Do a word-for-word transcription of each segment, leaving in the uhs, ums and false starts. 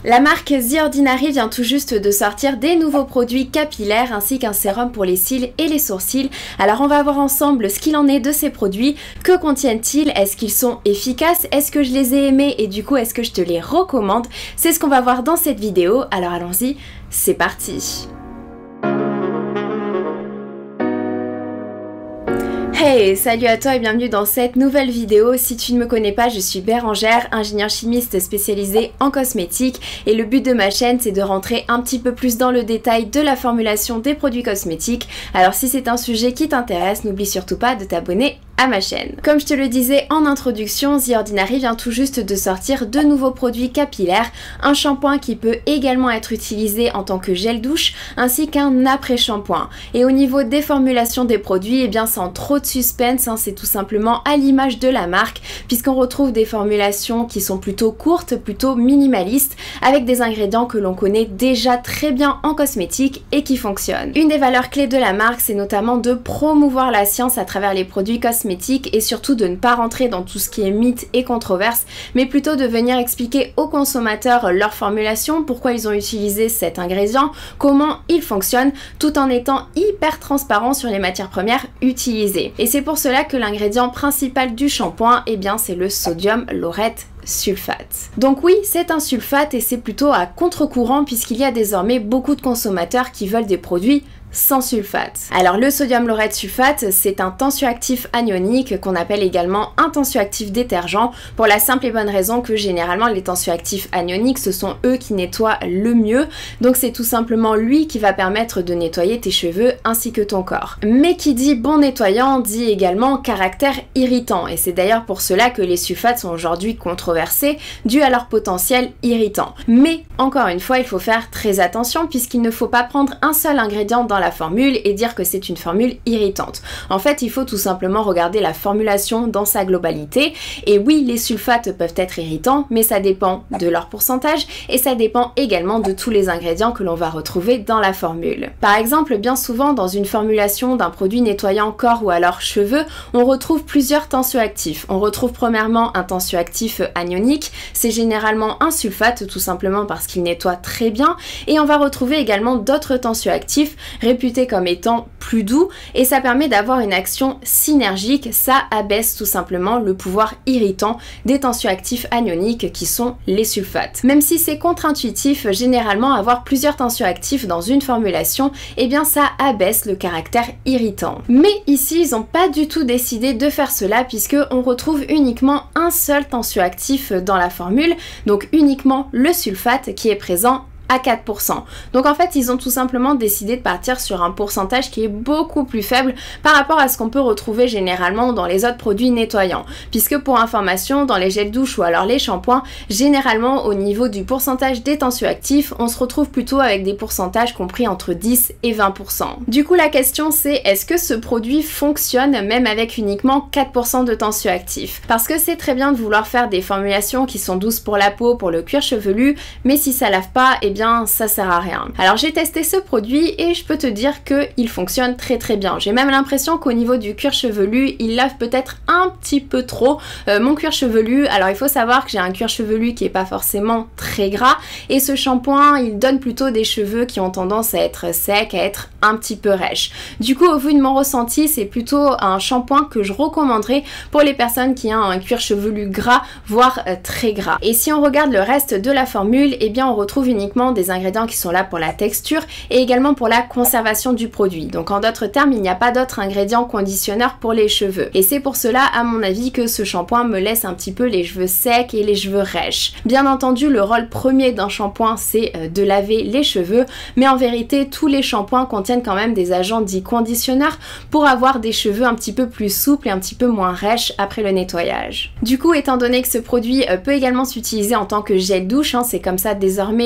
La marque The Ordinary vient tout juste de sortir des nouveaux produits capillaires ainsi qu'un sérum pour les cils et les sourcils. Alors on va voir ensemble ce qu'il en est de ces produits. Que contiennent-ils? Est-ce qu'ils sont efficaces? Est-ce que je les ai aimés et du coup est-ce que je te les recommande? C'est ce qu'on va voir dans cette vidéo. Alors allons-y, c'est parti! Hey, salut à toi et bienvenue dans cette nouvelle vidéo. Si tu ne me connais pas, je suis Bérangère, ingénieure chimiste spécialisée en cosmétiques et le but de ma chaîne c'est de rentrer un petit peu plus dans le détail de la formulation des produits cosmétiques. Alors si c'est un sujet qui t'intéresse, n'oublie surtout pas de t'abonner à ma chaîne. Comme je te le disais en introduction, The Ordinary vient tout juste de sortir deux nouveaux produits capillaires, un shampoing qui peut également être utilisé en tant que gel douche, ainsi qu'un après-shampoing. Et au niveau des formulations des produits, eh bien sans trop de suspense, hein, c'est tout simplement à l'image de la marque, puisqu'on retrouve des formulations qui sont plutôt courtes, plutôt minimalistes, avec des ingrédients que l'on connaît déjà très bien en cosmétique et qui fonctionnent. Une des valeurs clés de la marque, c'est notamment de promouvoir la science à travers les produits cosmétiques et surtout de ne pas rentrer dans tout ce qui est mythe et controverse, mais plutôt de venir expliquer aux consommateurs leur formulation, pourquoi ils ont utilisé cet ingrédient, comment il fonctionne, tout en étant hyper transparent sur les matières premières utilisées. Et c'est pour cela que l'ingrédient principal du shampoing, eh bien c'est le sodium laureth sulfate. Donc oui, c'est un sulfate et c'est plutôt à contre-courant puisqu'il y a désormais beaucoup de consommateurs qui veulent des produits sans sulfate. Alors le sodium laureth sulfate, c'est un tensioactif anionique qu'on appelle également un tensioactif détergent pour la simple et bonne raison que généralement les tensioactifs anioniques ce sont eux qui nettoient le mieux, donc c'est tout simplement lui qui va permettre de nettoyer tes cheveux ainsi que ton corps. Mais qui dit bon nettoyant dit également caractère irritant et c'est d'ailleurs pour cela que les sulfates sont aujourd'hui controversés dû à leur potentiel irritant. Mais encore une fois il faut faire très attention puisqu'il ne faut pas prendre un seul ingrédient dans la formule et dire que c'est une formule irritante. En fait, il faut tout simplement regarder la formulation dans sa globalité. Et oui, les sulfates peuvent être irritants, mais ça dépend de leur pourcentage et ça dépend également de tous les ingrédients que l'on va retrouver dans la formule. Par exemple, bien souvent dans une formulation d'un produit nettoyant corps ou alors cheveux, on retrouve plusieurs tensioactifs. On retrouve premièrement un tensioactif anionique, c'est généralement un sulfate tout simplement parce qu'il nettoie très bien, et on va retrouver également d'autres tensioactifs réputé comme étant plus doux et ça permet d'avoir une action synergique, ça abaisse tout simplement le pouvoir irritant des tensioactifs anioniques qui sont les sulfates. Même si c'est contre-intuitif, généralement avoir plusieurs tensioactifs dans une formulation, eh bien ça abaisse le caractère irritant. Mais ici ils n'ont pas du tout décidé de faire cela puisque on retrouve uniquement un seul tensioactif dans la formule, donc uniquement le sulfate qui est présent à quatre pour cent. Donc en fait ils ont tout simplement décidé de partir sur un pourcentage qui est beaucoup plus faible par rapport à ce qu'on peut retrouver généralement dans les autres produits nettoyants, puisque pour information dans les gels douche ou alors les shampoings, généralement au niveau du pourcentage des tensioactifs on se retrouve plutôt avec des pourcentages compris entre dix et vingt pour cent. Du coup la question c'est est-ce que ce produit fonctionne même avec uniquement quatre pour cent de tensioactifs? Parce que c'est très bien de vouloir faire des formulations qui sont douces pour la peau, pour le cuir chevelu, mais si ça lave pas, et eh bien ça sert à rien. Alors j'ai testé ce produit et je peux te dire que il fonctionne très très bien. J'ai même l'impression qu'au niveau du cuir chevelu, il lave peut-être un petit peu trop euh, mon cuir chevelu. Alors il faut savoir que j'ai un cuir chevelu qui est pas forcément très gras et ce shampoing il donne plutôt des cheveux qui ont tendance à être secs, à être un petit peu rêches. Du coup au vu de mon ressenti, c'est plutôt un shampoing que je recommanderais pour les personnes qui ont un cuir chevelu gras, voire euh, très gras. Et si on regarde le reste de la formule, eh bien on retrouve uniquement des ingrédients qui sont là pour la texture et également pour la conservation du produit. Donc en d'autres termes, il n'y a pas d'autres ingrédients conditionneurs pour les cheveux. Et c'est pour cela, à mon avis, que ce shampoing me laisse un petit peu les cheveux secs et les cheveux rêches. Bien entendu, le rôle premier d'un shampoing, c'est de laver les cheveux, mais en vérité, tous les shampoings contiennent quand même des agents dits conditionneurs pour avoir des cheveux un petit peu plus souples et un petit peu moins rêches après le nettoyage. Du coup, étant donné que ce produit peut également s'utiliser en tant que gel douche, hein, c'est comme ça désormais que je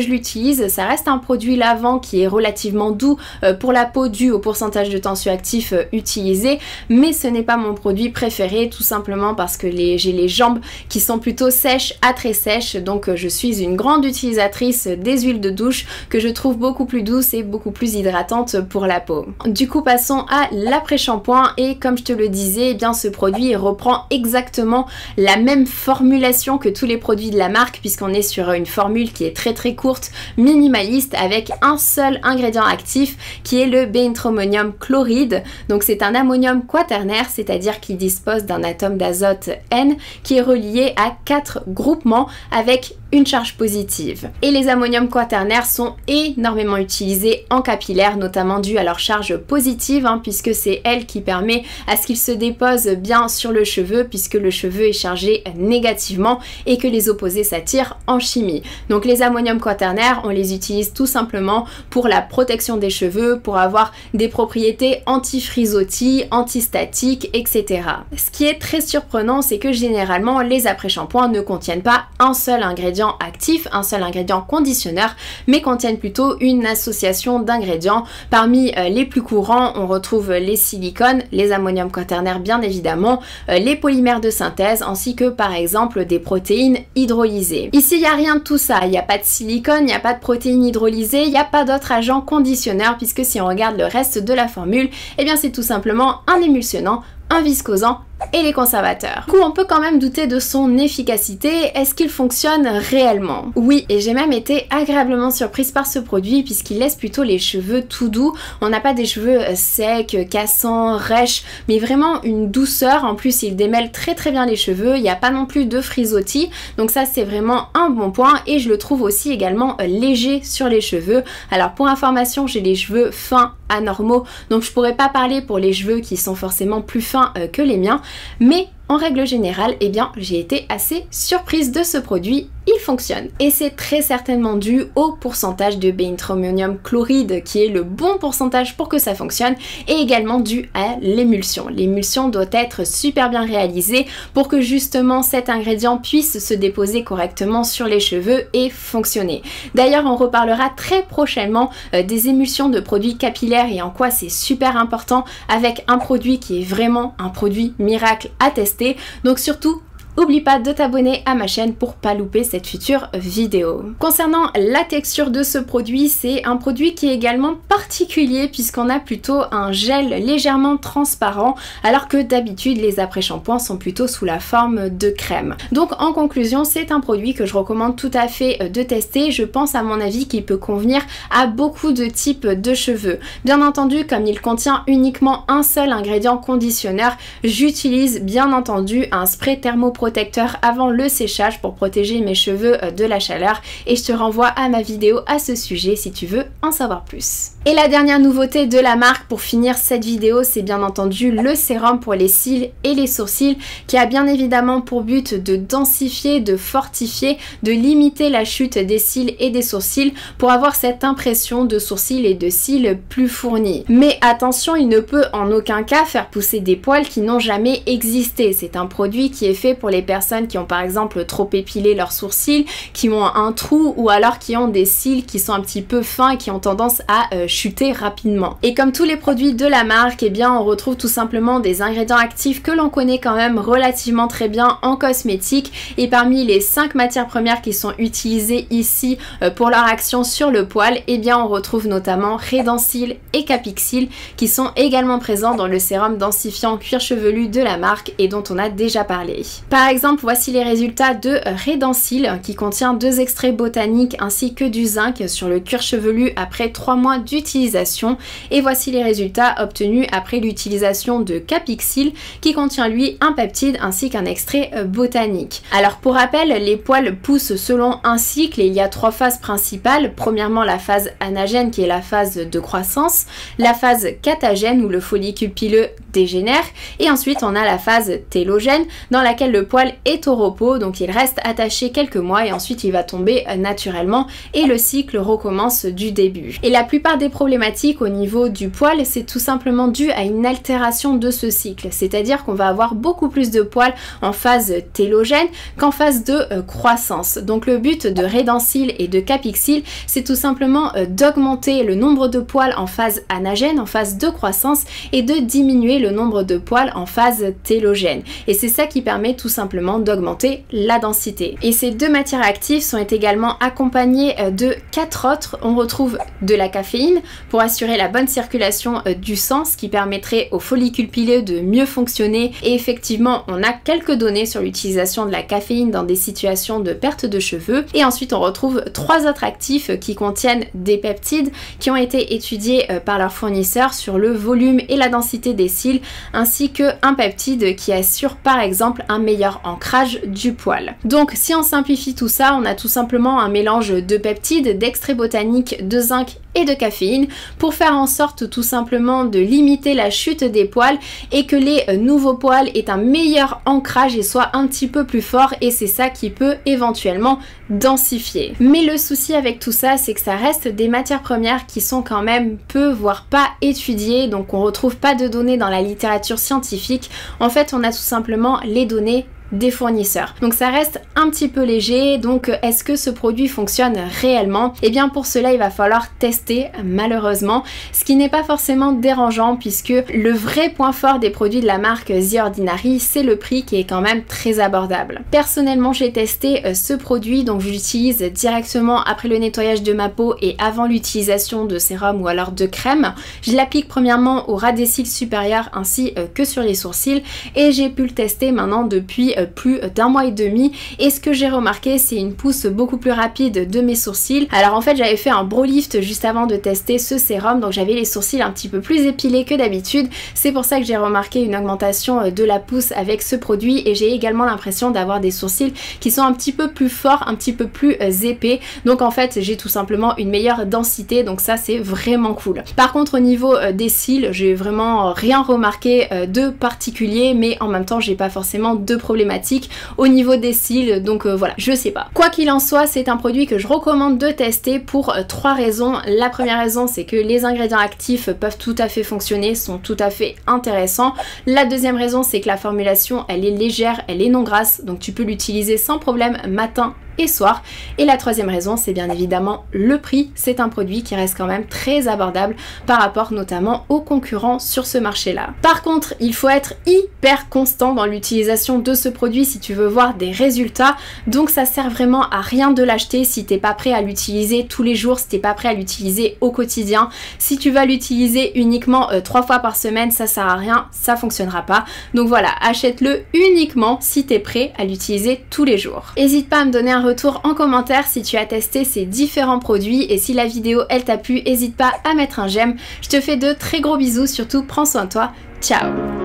je l'utilise. Ça reste un produit lavant qui est relativement doux euh, pour la peau dû au pourcentage de tensioactif euh, utilisé, mais ce n'est pas mon produit préféré tout simplement parce que les, j'ai les jambes qui sont plutôt sèches à très sèches, donc euh, je suis une grande utilisatrice des huiles de douche que je trouve beaucoup plus douces et beaucoup plus hydratantes pour la peau. Du coup, passons à l'après-shampoing et comme je te le disais, eh bien ce produit reprend exactement la même formulation que tous les produits de la marque puisqu'on est sur une formule qui est très très courte, minimaliste, avec un seul ingrédient actif qui est le bénthrommonium chloride. Donc c'est un ammonium quaternaire, c'est-à-dire qu'il dispose d'un atome d'azote N qui est relié à quatre groupements avec une charge positive. Et les ammoniums quaternaires sont énormément utilisés en capillaire, notamment dû à leur charge positive, hein, puisque c'est elle qui permet à ce qu'il se dépose bien sur le cheveu, puisque le cheveu est chargé négativement et que les opposés s'attirent en chimie. Donc les ammoniums quaternaires, on les utilise tout simplement pour la protection des cheveux, pour avoir des propriétés anti-frisottis, anti-statiques, et cetera. Ce qui est très surprenant, c'est que généralement les après-shampoings ne contiennent pas un seul ingrédient actif, un seul ingrédient conditionneur, mais contiennent plutôt une association d'ingrédients. Parmi euh, les plus courants, on retrouve les silicones, les ammoniums quaternaires bien évidemment, euh, les polymères de synthèse, ainsi que par exemple des protéines hydrolysées. Ici, il n'y a rien de tout ça, il n'y a pas de silicone, il n'y a pas de protéines hydrolysées, il n'y a pas d'autres agents conditionneurs, puisque si on regarde le reste de la formule, eh bien c'est tout simplement un émulsionnant, un viscosant et les conservateurs. Du coup, on peut quand même douter de son efficacité. Est-ce qu'il fonctionne réellement? Oui, et j'ai même été agréablement surprise par ce produit puisqu'il laisse plutôt les cheveux tout doux. On n'a pas des cheveux secs, cassants, rêches, mais vraiment une douceur. En plus, il démêle très très bien les cheveux. Il n'y a pas non plus de frisottis, donc ça c'est vraiment un bon point. Et je le trouve aussi également léger sur les cheveux. Alors pour information, j'ai les cheveux fins anormaux, donc je pourrais pas parler pour les cheveux qui sont forcément plus fins euh, que les miens, mais en règle générale, eh bien, j'ai été assez surprise de ce produit, il fonctionne. Et c'est très certainement dû au pourcentage de bénthrommonium chloride qui est le bon pourcentage pour que ça fonctionne, et également dû à l'émulsion. L'émulsion doit être super bien réalisée pour que justement cet ingrédient puisse se déposer correctement sur les cheveux et fonctionner. D'ailleurs, on reparlera très prochainement euh, des émulsions de produits capillaires et en quoi c'est super important avec un produit qui est vraiment un produit miracle à tester. Donc surtout, n'oublie pas de t'abonner à ma chaîne pour pas louper cette future vidéo. Concernant la texture de ce produit, c'est un produit qui est également particulier puisqu'on a plutôt un gel légèrement transparent alors que d'habitude les après-shampoings sont plutôt sous la forme de crème. Donc en conclusion, c'est un produit que je recommande tout à fait de tester. Je pense à mon avis qu'il peut convenir à beaucoup de types de cheveux. Bien entendu, comme il contient uniquement un seul ingrédient conditionneur, j'utilise bien entendu un spray thermoprotecteur protecteur avant le séchage pour protéger mes cheveux de la chaleur, et je te renvoie à ma vidéo à ce sujet si tu veux en savoir plus. Et la dernière nouveauté de la marque pour finir cette vidéo, c'est bien entendu le sérum pour les cils et les sourcils qui a bien évidemment pour but de densifier, de fortifier, de limiter la chute des cils et des sourcils pour avoir cette impression de sourcils et de cils plus fournis. Mais attention, il ne peut en aucun cas faire pousser des poils qui n'ont jamais existé. C'est un produit qui est fait pour les personnes qui ont par exemple trop épilé leurs sourcils, qui ont un trou ou alors qui ont des cils qui sont un petit peu fins et qui ont tendance à euh, chuter rapidement. Et comme tous les produits de la marque, eh bien on retrouve tout simplement des ingrédients actifs que l'on connaît quand même relativement très bien en cosmétique, et parmi les cinq matières premières qui sont utilisées ici euh, pour leur action sur le poil, eh bien on retrouve notamment Redensil et Capixil qui sont également présents dans le sérum densifiant cuir chevelu de la marque et dont on a déjà parlé. Par exemple, voici les résultats de Redensil qui contient deux extraits botaniques ainsi que du zinc sur le cuir chevelu après trois mois d'utilisation, et voici les résultats obtenus après l'utilisation de Capixil qui contient lui un peptide ainsi qu'un extrait botanique. Alors pour rappel, les poils poussent selon un cycle et il y a trois phases principales. Premièrement, la phase anagène qui est la phase de croissance, la phase catagène où le follicule pileux dégénère. Et ensuite on a la phase télogène dans laquelle le poil est au repos, donc il reste attaché quelques mois et ensuite il va tomber naturellement et le cycle recommence du début. Et la plupart des problématiques au niveau du poil, c'est tout simplement dû à une altération de ce cycle, c'est-à-dire qu'on va avoir beaucoup plus de poils en phase télogène qu'en phase de euh, croissance. Donc le but de Redensyl et de Capixyl, c'est tout simplement euh, d'augmenter le nombre de poils en phase anagène, en phase de croissance, et de diminuer le nombre de poils en phase télogène. Et c'est ça qui permet tout simplement d'augmenter la densité. Et ces deux matières actives sont également accompagnées euh, de quatre autres. On retrouve de la caféine pour assurer la bonne circulation euh, du sang, ce qui permettrait aux follicules pileux de mieux fonctionner. Et effectivement, on a quelques données sur l'utilisation de la caféine dans des situations de perte de cheveux. Et ensuite, on retrouve trois autres actifs qui contiennent des peptides qui ont été étudiés euh, par leurs fournisseurs sur le volume et la densité des cils, ainsi qu'un peptide qui assure par exemple un meilleur ancrage du poil. Donc si on simplifie tout ça, on a tout simplement un mélange de peptides, d'extraits botaniques, de zinc et de caféine pour faire en sorte tout simplement de limiter la chute des poils et que les euh, nouveaux poils aient un meilleur ancrage et soient un petit peu plus forts, et c'est ça qui peut éventuellement densifier. Mais le souci avec tout ça, c'est que ça reste des matières premières qui sont quand même peu voire pas étudiées, donc on retrouve pas de données dans la littérature scientifique. En fait, on a tout simplement les données des fournisseurs. Donc ça reste un petit peu léger. Donc est-ce que ce produit fonctionne réellement? Et bien pour cela il va falloir tester, malheureusement, ce qui n'est pas forcément dérangeant puisque le vrai point fort des produits de la marque The Ordinary, c'est le prix qui est quand même très abordable. Personnellement j'ai testé ce produit, donc je l'utilise directement après le nettoyage de ma peau et avant l'utilisation de sérum ou alors de crème. Je l'applique premièrement au ras des cils supérieurs ainsi que sur les sourcils et j'ai pu le tester maintenant depuis plus d'un mois et demi, et ce que j'ai remarqué, c'est une pousse beaucoup plus rapide de mes sourcils. Alors en fait j'avais fait un brow lift juste avant de tester ce sérum, donc j'avais les sourcils un petit peu plus épilés que d'habitude, c'est pour ça que j'ai remarqué une augmentation de la pousse avec ce produit, et j'ai également l'impression d'avoir des sourcils qui sont un petit peu plus forts, un petit peu plus épais, donc en fait j'ai tout simplement une meilleure densité, donc ça c'est vraiment cool. Par contre au niveau des cils, j'ai vraiment rien remarqué de particulier, mais en même temps j'ai pas forcément de problématiques au niveau des cils, donc euh, voilà, je sais pas. Quoi qu'il en soit, c'est un produit que je recommande de tester pour euh, trois raisons. La première raison, c'est que les ingrédients actifs peuvent tout à fait fonctionner, sont tout à fait intéressants. La deuxième raison, c'est que la formulation, elle est légère, elle est non grasse, donc tu peux l'utiliser sans problème matin et soir. Et la troisième raison, c'est bien évidemment le prix. C'est un produit qui reste quand même très abordable par rapport notamment aux concurrents sur ce marché-là. Par contre, il faut être hyper constant dans l'utilisation de ce produit si tu veux voir des résultats. Donc ça sert vraiment à rien de l'acheter si t'es pas prêt à l'utiliser tous les jours, si t'es pas prêt à l'utiliser au quotidien. Si tu vas l'utiliser uniquement euh, trois fois par semaine, ça sert à rien, ça fonctionnera pas. Donc voilà, achète-le uniquement si t'es prêt à l'utiliser tous les jours. N'hésite pas à me donner un retour en commentaire si tu as testé ces différents produits, et si la vidéo elle t'a plu, n'hésite pas à mettre un j'aime. Je te fais de très gros bisous, surtout prends soin de toi, ciao.